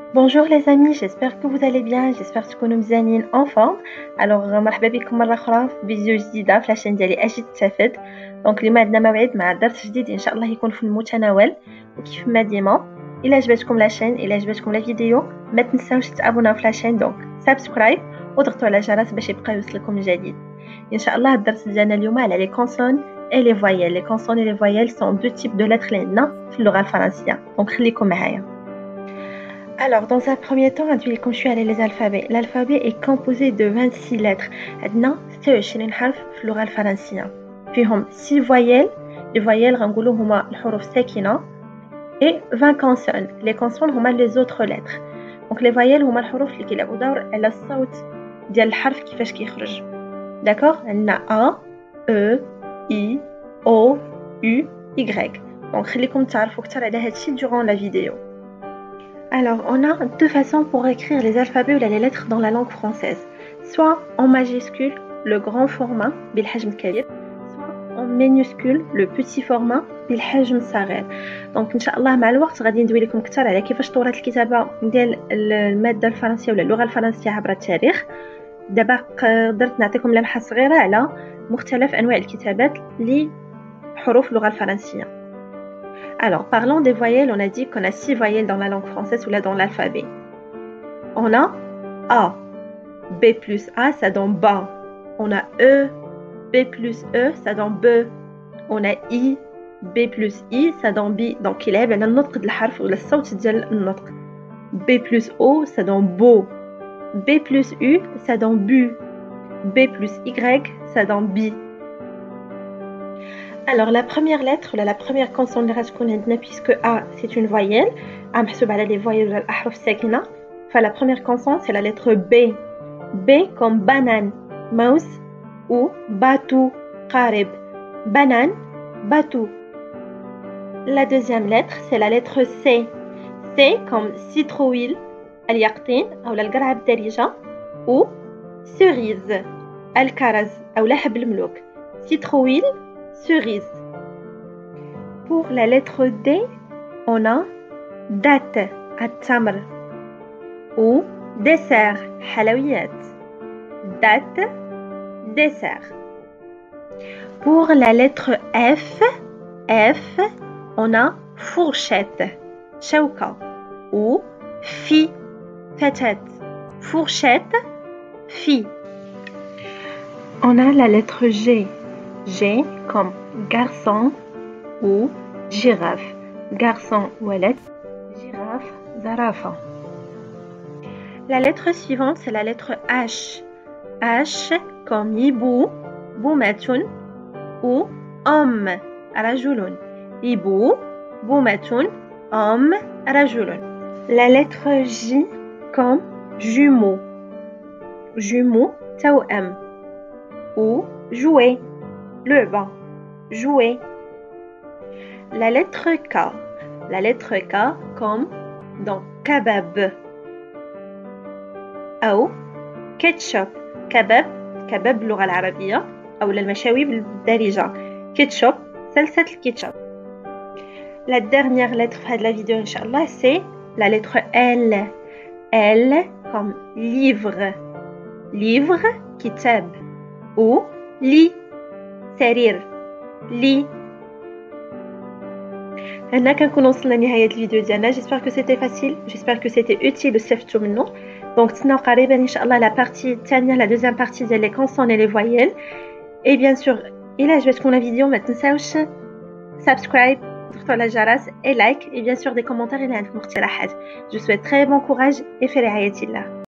Bonjour les amis, j'espère que vous allez bien, j'espère تكونوا مزيانين en forme. Alors مرحبا بكم مرة أخرى في فيديو جديدة في لاشين ديالي أجي تستافد. دونك اليوم عندنا موعد مع درس جديد إن شاء الله يكون في المتناول. وكيف ما ديما إلا عجبتكم لاشين إلا عجبتكم لا فيديو ما تنساوش تابوناو في لاشين دونك سبسكرايب وضغطوا على الجرس باش يبقى يوصلكم الجديد. إن شاء الله الدرس ديالنا اليوم على لي كونسون et les voyelles. Les consonnes et les voyelles sont deux types de lettres اللي عندنا في اللغة الفرنسية. Donc خليكم معايا. Alors, dans un premier temps, comme je suis allée les alphabets. L'alphabet est composé de 26 lettres. عندنا 26 حرف في اللغة الفرنسية. فيهم 6 voyelles. Les voyelles غنقولوا هما الحروف ساكنة. Et 20 consonnes. Les consonnes هما les autres lettres. Donc les voyelles هما الحروف اللي كيلعبوا دور على الصوت ديال الحرف كيفاش كيخرج. D'accord? عندنا A, E, I, O, U, Y. Donc خليكم تعرفوا أكثر على هادشي durant la vidéo. Alors, on a deux façons pour écrire les alphabets ou les lettres dans la langue française. Soit en majuscule, le grand format, بالحجم الكبير, soit en minuscule, le petit format, بالحجم الصغير. Donc, إن شاء الله مع الوقت غادي ندوي لكم أكثر على كيفاش طورت الكتابة ديال المادة الفرنسية ولا اللغة الفرنسية عبر التاريخ. دابا قدرت نعطيكم لمحة صغيرة على مختلف أنواع الكتابات لحروف اللغة الفرنسية. Alors, parlons des voyelles. On a dit qu'on a 6 voyelles dans la langue française ou là dans l'alphabet. On a A. B plus A, ça donne ba. On a E. B plus E, ça donne be. On a I. B plus I, ça donne bi. Donc, il y a un النطق ديال الحرف ولا الصوت ديال النطق. B plus O, ça donne bo. B plus U, ça donne bu. B plus Y, ça donne bi. Alors, la première lettre, la première consonne puisque A, c'est une voyelle. A, محسوب على les voyelles الأحرف الساكنة. La première consonne, c'est la lettre B. B comme banane, mouse, ou batou, qarib. Banane, batou. La deuxième lettre, c'est la lettre C. C comme citrouille, al-yaqtin, ou al-qara ad-darija, ou cerise, al-karaz, ou lahab al-mlouk. Citrouille, cerise. Pour la lettre D, on a date, at-tamr, ou dessert, halawiyat. Date, dessert. Pour la lettre F, on a fourchette, shawka, ou fille, fatat. Fourchette, fille. On a la lettre G. G comme garçon ou girafe. Garçon, walad, girafe, zarafa. La lettre suivante, c'est la lettre H. H comme hibou, boumatun, ou homme, rajulun. Hibou, boumatun, homme, rajulun. La lettre J comme jumeau. Jumeau, tawam, ou jouet. Le banc, jouer. La lettre K. La lettre K comme dans kebab. أو ketchup. كباب باللغة العربية أو المشاوي بالدارجة. ketchup, سلسة الكيتشب. La dernière lettre de la vidéo, Inch'Allah, c'est la lettre L. L comme livre. Livre, kitab. Ou lit. سرير لي. هنا كنكون وصلنا لنهاية الفيديو ديالنا. جيسبر كو سيتي فاسيل، جيسبر كو سيتي اوتيل واستفدتوا منه. دونك تسناو قريبا ان شاء الله لا بارتي الثانيه لا دوزيام بارتي ديال لي كونسون اي لي فويال. اي بيان سور الى عجبتكم لا فيديو ما تنساوش سبسكرايب، تضغطوا على الجرس اي لايك اي بيان سور دي كومونتير الى عندكم اقتراحات. جو سويت تري بون كوراج اي في رعاية الله.